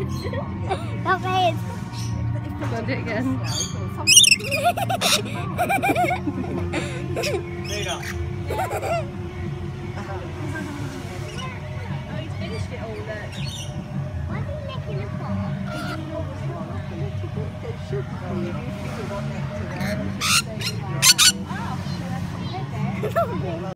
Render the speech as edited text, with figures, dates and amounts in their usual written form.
Not me. Go on, do it again. Oh, he's finished it all, look. Why are you making a pot? It should be. If you figure what next to that, it should stay in there. Oh, that's